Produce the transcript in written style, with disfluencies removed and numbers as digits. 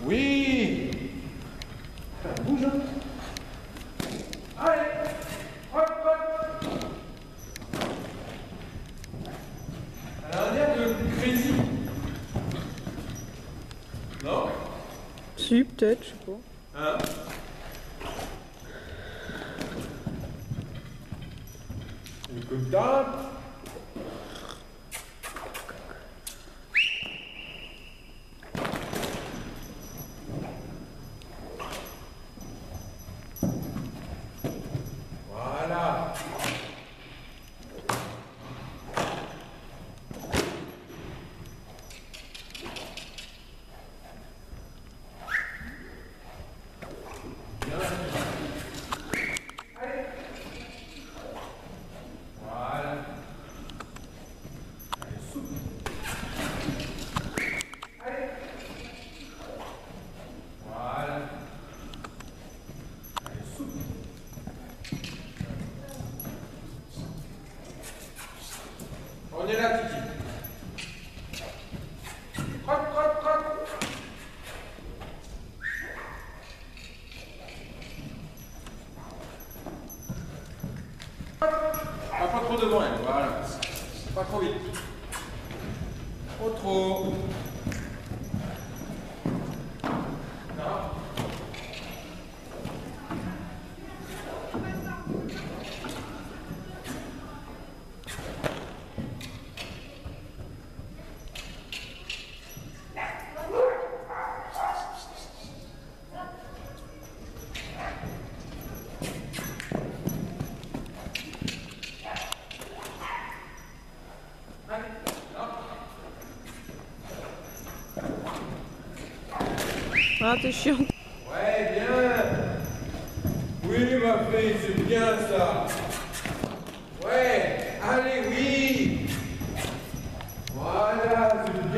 Oui. Bouge. Allez. Hop, hop. Elle a un air de crazy. Non? Si, peut-être, je sais pas. Hein? Et comme ça. Voilà. Bien. Allez. Voilà. Allez, souple. Allez. Voilà. Allez, souple. On est là, Titi. Hop, hop, hop. Ah, pas trop devant elle, voilà. Pas trop vite. Trop. Non. Allez. Ah, t'es chiant. Ouais, bien. Oui, ma fille, c'est bien ça. Ouais, allez, oui. Voilà, c'est